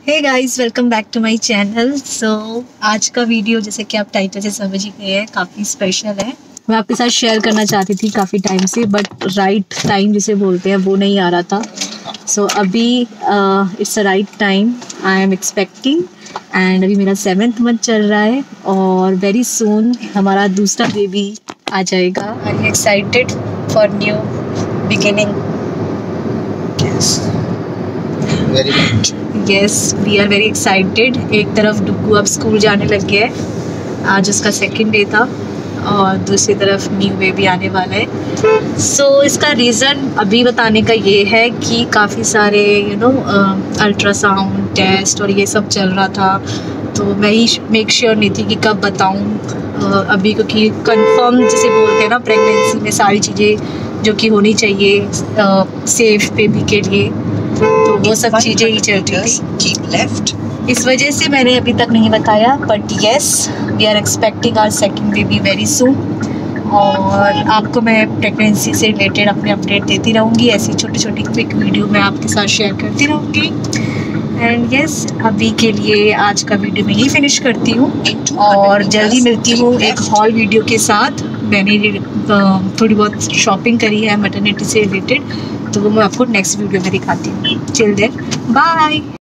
Hey guys, welcome back to my channel. आज का video जैसे कि आप टाइटल से समझ ही गए हैं, काफ़ी स्पेशल है। मैं आपके साथ शेयर करना चाहती थी काफ़ी टाइम से, बट राइट टाइम जिसे बोलते हैं वो नहीं आ रहा था। अभी it's a right time. I am expecting and अभी मेरा 7th मंथ चल रहा है और वेरी सून हमारा दूसरा बेबी आ जाएगा। I am excited for new beginning. Yes, we are very excited. एक तरफ डुग्गू अब स्कूल जाने लग गया है, आज उसका सेकंड डे था, और दूसरी तरफ न्यू बेबी आने वाला है। इसका रीज़न अभी बताने का ये है कि काफ़ी सारे अल्ट्रासाउंड टेस्ट और ये सब चल रहा था, तो मैं ही मेक श्योर नहीं थी कि कब बताऊँ अभी, क्योंकि कंफर्म जिसे बोलते हैं ना, प्रेगनेंसी में सारी चीज़ें जो कि होनी चाहिए सेफ बेबी के लिए, तो वो सब चीज़ें ही चल रही थी। इस वजह से मैंने अभी तक नहीं बताया, but yes, we are expecting our second baby very soon. और आपको मैं प्रेगनेंसी से रिलेटेड अपने अपडेट देती रहूँगी, ऐसी छोटी छोटी क्विक वीडियो मैं आपके साथ शेयर करती रहूँगी। एंड यस, अभी के लिए आज का वीडियो मैं यही फिनिश करती हूँ और जल्दी मिलती हूँ एक हॉल वीडियो के साथ। मैंने थोड़ी बहुत शॉपिंग करी है मैटरनिटी से रिलेटेड, तो वो मैं आपको नेक्स्ट वीडियो में दिखाती हूँ। Till then, bye.